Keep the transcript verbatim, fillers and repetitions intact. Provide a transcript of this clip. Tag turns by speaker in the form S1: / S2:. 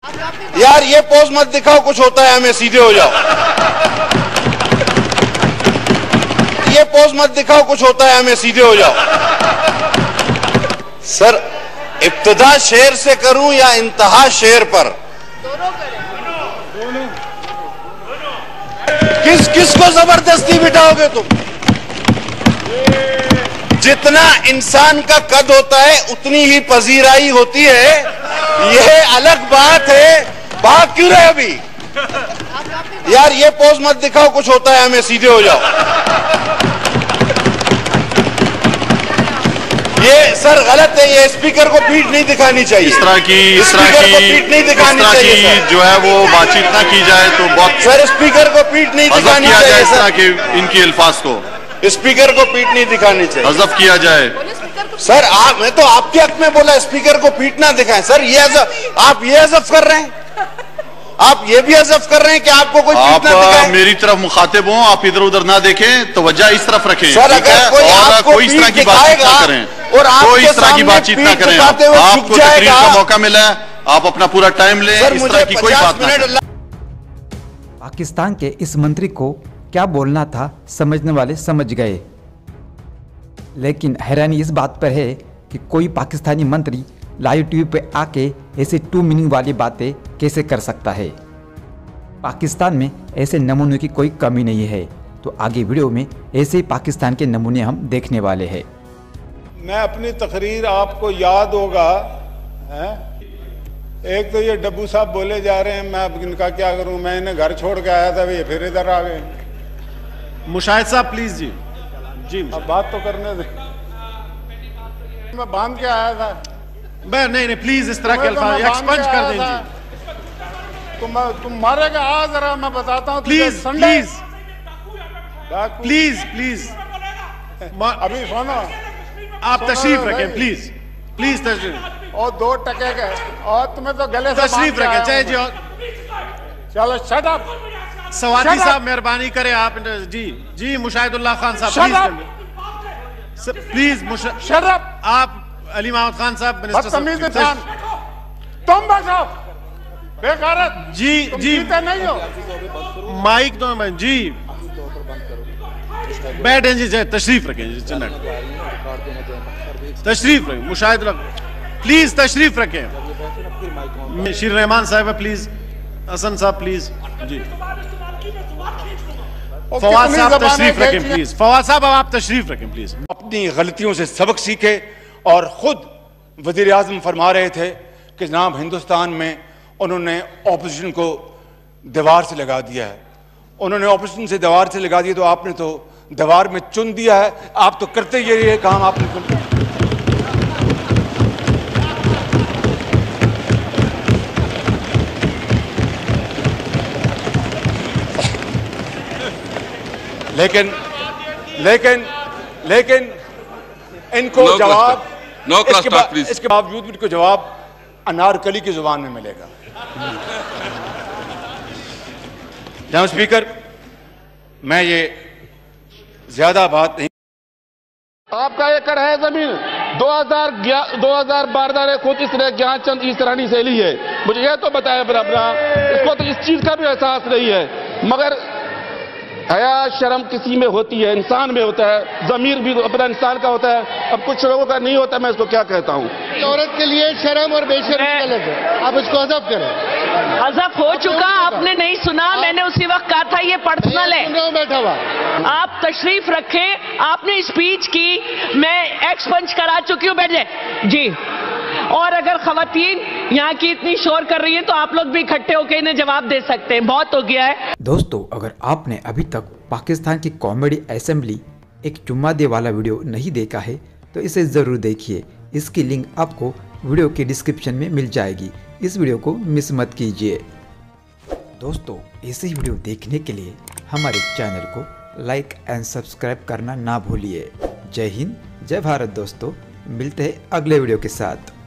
S1: यार ये पोज मत दिखाओ, कुछ होता है हमें, सीधे हो जाओ। ये पोज मत दिखाओ, कुछ होता है हमें, सीधे हो जाओ। सर इब्तिदा शेर से करूं या इंतहा शेर पर? दोनों करें। किस किस को जबरदस्ती बिठाओगे तुम? जितना इंसान का कद होता है उतनी ही पजीराई होती है, यह अलग बात है। भाग क्यों रहे अभी? यार ये पोज मत दिखाओ, कुछ होता है हमें, सीधे हो जाओ। ये सर गलत है, ये स्पीकर को पीठ नहीं दिखानी चाहिए।
S2: इस तरह की इस तरह की
S1: पीठ नहीं दिखानी चाहिए
S2: जो है वो बातचीत ना की जाए तो बहुत।
S1: सर स्पीकर को पीठ नहीं दिखानी चाहिए।
S2: इस तरह के इनकी अल्फाज को
S1: स्पीकर को पीठ नहीं दिखानी चाहिए,
S2: हज़फ किया जाए।
S1: सर आप, मैं तो आपके हक में बोला स्पीकर को पीठ ना दिखाएं। सर ये आप ये हज़फ कर रहे हैं, आप ये भी हज़फ कर रहे हैं कि आपको कोई पीठ ना दिखाए।
S2: मेरी तरफ मुखातिब हो, आप इधर उधर ना देखें, तो वजह इस तरफ रखें।
S1: सर अगर कोई आपको
S2: कोई इस तरह की बातचीत ना करें
S1: और
S2: कोई इस तरह की बातचीत ना करें। आपको तकरीर का मौका मिला है, आप अपना पूरा टाइम लें। इस तरह की कोई बात नहीं।
S3: पाकिस्तान के इस मंत्री को क्या बोलना था समझने वाले समझ गए, लेकिन हैरानी इस बात पर है कि कोई पाकिस्तानी मंत्री लाइव टीवी पे आके ऐसे टू मीनिंग वाली बातें कैसे कर सकता है। पाकिस्तान में ऐसे नमूनों की कोई कमी नहीं है, तो आगे वीडियो में ऐसे ही पाकिस्तान के नमूने हम देखने वाले हैं।
S4: मैं अपनी तकरीर, आपको याद होगा है? एक तो ये डब्बू साहब बोले जा रहे हैं, मैं अब इनका क्या करूं, मैं इन्हें घर छोड़ के आया था, ये फिर इधर आ गए।
S2: मुशाहिद साहब प्लीज जी जी
S4: अब बात तो करने दे। मैं बांध के आया था।
S2: मैं नहीं नहीं प्लीज इस तरह के अल्फाज एक्सपंज कर दें जी।
S4: तुम तुम मारेगा, आ जरा मैं बताता हूँ।
S2: प्लीज प्लीज प्लीज प्लीज
S4: अभी सुनो,
S2: आप तशरीफ रखें प्लीज प्लीज तशरीफ।
S4: और दो टके गए और तुम्हें तो गले से
S2: तशरीफ रखें चाहे जी।
S4: चलो शट अप।
S2: सवादी साहब मेहरबानी करें आप जी जी मुशाहिदुल्लाह खान साहब प्लीज प्लीज
S4: शट अप।
S2: आप अली महमूद खान साहब मिनिस्टर
S4: साहब तुम बचाओ बेगारत
S2: जी जी
S4: नहीं हो।
S2: माइक दो मैं जी बैठे जी चाहे तशरीफ रखें जी। चन्ना तशरीफ रखें मुशाहिद प्लीज तशरीफ रखें। शीर रहमान साहब है प्लीज, हसन साहब प्लीज जी। फवाद साहब तशरीफ रखें प्लीज। फवाद साहब अब आप तशरीफ रखें प्लीज।
S4: अपनी गलतियों से सबक सीखे और खुद वजीर आजम फरमा रहे थे कि जनाब हिंदुस्तान में उन्होंने ऑपोजिशन को दीवार से लगा दिया है। उन्होंने ऑपोजिशन से दीवार से लगा दिया तो आपने तो दीवार में चुन दिया है। आप तो करते ही ये काम आपने। लेकिन लेकिन लेकिन इनको no जवाब no इसके, बा, इसके बावजूद इनको जवाब अनारकली की जुबान में मिलेगा। जनाब स्पीकर, मैं ये ज्यादा बात नहीं।
S5: आपका एकड़ है जमीन दो हजार दो हजार बारह ने खुद इसने ज्ञानचंद ईसरानी से ली है। मुझे यह तो बताया फिर अपना, इसको तो इस चीज का भी एहसास नहीं है। मगर हया शर्म किसी में होती है, इंसान में होता है, जमीर भी अपना इंसान का होता है। अब कुछ लोगों का नहीं होता, मैं इसको क्या कहता हूँ।
S6: औरत के लिए शर्म और बेशर्मी अलग है, आप इसको हज़फ करें।
S7: हज़फ हो चुका, आपने नहीं सुना, मैंने उसी वक्त कहा था ये पर्सनल है।
S6: बैठा हुआ
S7: आप तशरीफ रखें, आपने स्पीच की, मैं एक्सपंज करा चुकी हूँ, बैठ जाए जी। और अगर खवातीन यहाँ की इतनी शोर कर रही है तो आप लोग भी इकट्ठे होकर इन्हें जवाब दे सकते हैं, बहुत हो गया है।
S3: दोस्तों, अगर आपने अभी तक पाकिस्तान की कॉमेडी असेंबली एक चुम्मा दे वाला वीडियो नहीं देखा है तो इसे ज़रूर देखिए। इसकी लिंक आपको वीडियो के डिस्क्रिप्शन में मिल जाएगी। इस वीडियो को मिस मत कीजिए। दोस्तों, ऐसे ही वीडियो देखने के लिए हमारे चैनल को लाइक एंड सब्सक्राइब करना ना भूलिए। जय हिंद, जय भारत। दोस्तों, मिलते हैं अगले वीडियो के साथ।